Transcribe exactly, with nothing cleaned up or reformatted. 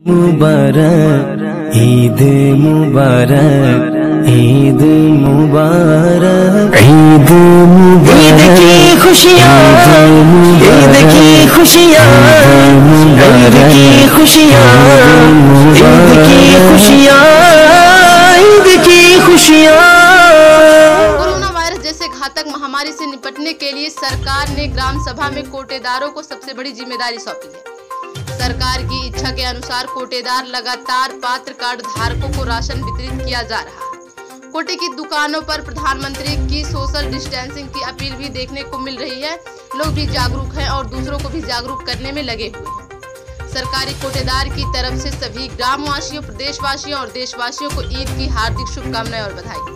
मुबारक ईद मुबारक ईद मुबारक ईद मुबारक ईद की खुशियाँ ईद की खुशियाँ ईद की खुशियाँ ईद की खुशियाँ ईद की खुशियाँ। कोरोना वायरस जैसे घातक महामारी से निपटने के लिए सरकार ने ग्राम सभा में कोटेदारों को सबसे बड़ी जिम्मेदारी सौंपी है। सरकार की इच्छा के अनुसार कोटेदार लगातार पात्र कार्ड धारकों को राशन वितरित किया जा रहा है। कोटे की दुकानों पर प्रधानमंत्री की सोशल डिस्टेंसिंग की अपील भी देखने को मिल रही है। लोग भी जागरूक हैं और दूसरों को भी जागरूक करने में लगे हुए हैं। सरकारी कोटेदार की तरफ से सभी ग्रामवासियों, प्रदेशवासियों और देशवासियों को ईद की हार्दिक शुभकामनाएं और बधाई।